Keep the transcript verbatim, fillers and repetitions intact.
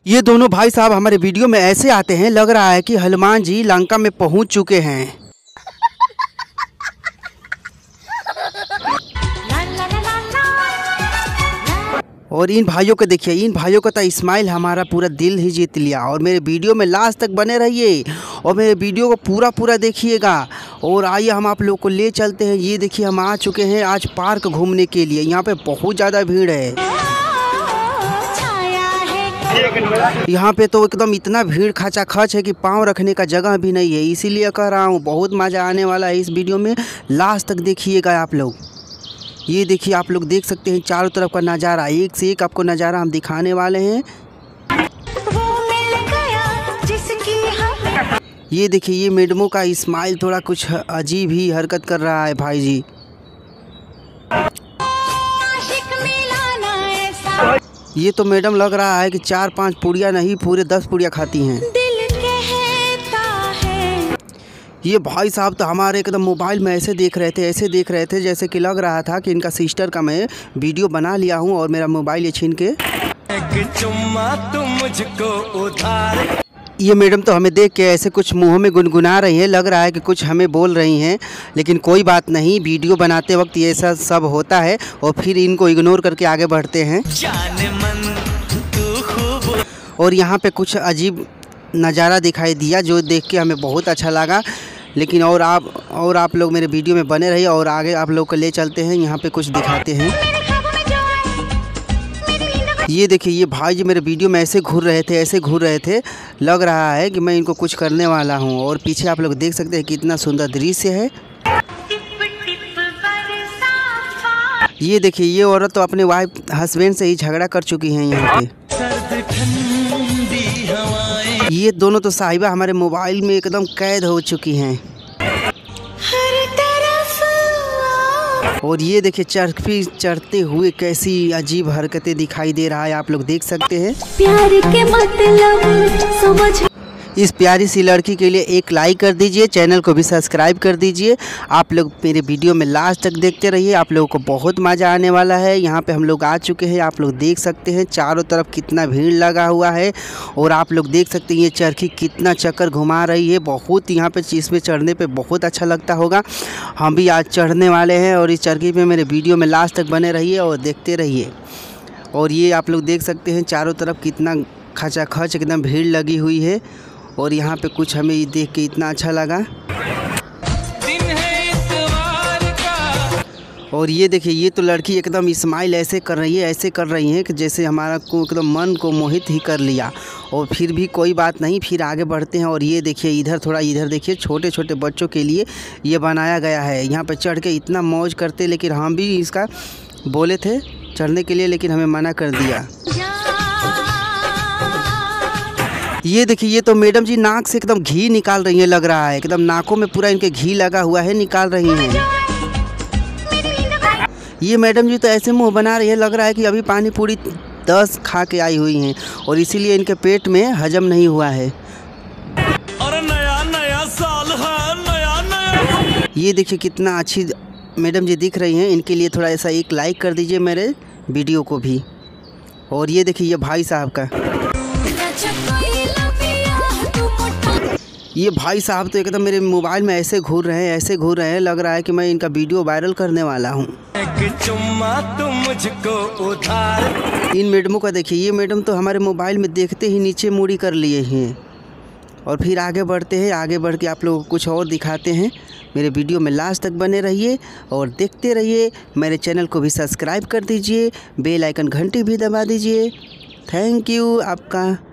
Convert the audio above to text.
ये दोनों भाई साहब हमारे वीडियो में ऐसे आते हैं, लग रहा है कि हनुमान जी लंका में पहुंच चुके हैं। और इन भाइयों को देखिए, इन भाइयों का तो स्माइल हमारा पूरा दिल ही जीत लिया। और मेरे वीडियो में लास्ट तक बने रहिए और मेरे वीडियो को पूरा पूरा देखिएगा। और आइए हम आप लोग को ले चलते हैं। ये देखिए हम आ चुके हैं आज पार्क घूमने के लिए। यहाँ पे बहुत ज़्यादा भीड़ है। यहाँ पे तो एकदम इतना भीड़ खचा खच है कि पाँव रखने का जगह भी नहीं है। इसीलिए कह रहा हूँ बहुत मज़ा आने वाला है इस वीडियो में, लास्ट तक देखिएगा आप लोग। ये देखिए आप लोग देख सकते हैं चारों तरफ का नज़ारा, एक से एक आपको नज़ारा हम दिखाने वाले हैं। ये देखिए ये मैडमों का स्माइल थोड़ा कुछ अजीब ही हरकत कर रहा है भाई जी। ये तो मैडम लग रहा है कि चार पांच पूड़ियाँ नहीं पूरे दस पूड़ियाँ खाती हैं। ये भाई साहब तो हमारे एकदम मोबाइल में ऐसे देख रहे थे ऐसे देख रहे थे जैसे कि लग रहा था कि इनका सिस्टर का मैं वीडियो बना लिया हूँ और मेरा मोबाइल ये छीन के। ये मैडम तो हमें देख के ऐसे कुछ मुंह में गुनगुना रही है, लग रहा है कि कुछ हमें बोल रही हैं, लेकिन कोई बात नहीं, वीडियो बनाते वक्त ये सब सब होता है और फिर इनको इग्नोर करके आगे बढ़ते हैं। और यहाँ पे कुछ अजीब नज़ारा दिखाई दिया जो देख के हमें बहुत अच्छा लगा। लेकिन और आप और आप लोग मेरे वीडियो में बने रहिए और आगे आप लोग को ले चलते हैं। यहाँ पे कुछ दिखाते हैं। ये देखिए ये भाई जी मेरे वीडियो में ऐसे घूर रहे थे ऐसे घूर रहे थे लग रहा है कि मैं इनको कुछ करने वाला हूँ। और पीछे आप लोग देख सकते हैं कितना सुंदर दृश्य है। ये देखिए ये औरत तो अपने वाइफ हस्बैंड से ही झगड़ा कर चुकी हैं यहाँ पे। ये दोनों तो साहिबा हमारे मोबाइल में एकदम कैद हो चुकी हैं। और ये देखिए चरखी चढ़ते हुए कैसी अजीब हरकतें दिखाई दे रहा है, आप लोग देख सकते हैं। प्यार के मतलब समझ इस प्यारी सी लड़की के लिए एक लाइक कर दीजिए, चैनल को भी सब्सक्राइब कर दीजिए। आप लोग मेरे वीडियो में लास्ट तक देखते रहिए, आप लोगों को बहुत मज़ा आने वाला है। यहाँ पे हम लोग आ चुके हैं, आप लोग देख सकते हैं चारों तरफ कितना भीड़ लगा हुआ है। और आप लोग देख सकते हैं ये चरखी कितना चक्कर घुमा रही है। बहुत यहाँ पे इसमें चढ़ने पे बहुत अच्छा लगता होगा। हम भी आज चढ़ने वाले हैं और इस चरखी पे मेरे वीडियो में लास्ट तक बने रहिए और देखते रहिए। और ये आप लोग देख सकते हैं चारों तरफ कितना खचा खच एकदम भीड़ लगी हुई है। और यहाँ पे कुछ हमें देख के इतना अच्छा लगा। दिन है इतवार का। और ये देखिए ये तो लड़की एकदम स्माइल ऐसे कर रही है ऐसे कर रही है कि जैसे हमारा को एकदम मन को मोहित ही कर लिया। और फिर भी कोई बात नहीं, फिर आगे बढ़ते हैं। और ये देखिए इधर थोड़ा इधर देखिए, छोटे छोटे बच्चों के लिए ये बनाया गया है। यहाँ पे चढ़ के इतना मौज करते, लेकिन हम भी इसका बोले थे चढ़ने के लिए लेकिन हमें मना कर दिया। ये देखिए ये तो मैडम जी नाक से एकदम घी निकाल रही है, लग रहा है एकदम नाकों में पूरा इनके घी लगा हुआ है, निकाल रही हैं। ये मैडम जी तो ऐसे मुंह बना रही है, लग रहा है कि अभी पानी पूरी दस खा के आई हुई हैं और इसीलिए इनके पेट में हजम नहीं हुआ है। अरे नया नया साल है, नया नया। ये देखिए कितना अच्छी मैडम जी दिख रही हैं, इनके लिए थोड़ा ऐसा एक लाइक कर दीजिए मेरे वीडियो को भी। और ये देखिए ये भाई साहब का, ये भाई साहब तो एकदम मेरे मोबाइल में ऐसे घूर रहे हैं ऐसे घूर रहे हैं लग रहा है कि मैं इनका वीडियो वायरल करने वाला हूँ। इन मैडमों का देखिए, ये मैडम तो हमारे मोबाइल में देखते ही नीचे मुड़ी कर लिए हैं। और फिर आगे बढ़ते हैं, आगे बढ़ के आप लोगों को कुछ और दिखाते हैं। मेरे वीडियो में लास्ट तक बने रहिए और देखते रहिए। मेरे चैनल को भी सब्सक्राइब कर दीजिए, बेल आइकन घंटी भी दबा दीजिए। थैंक यू आपका।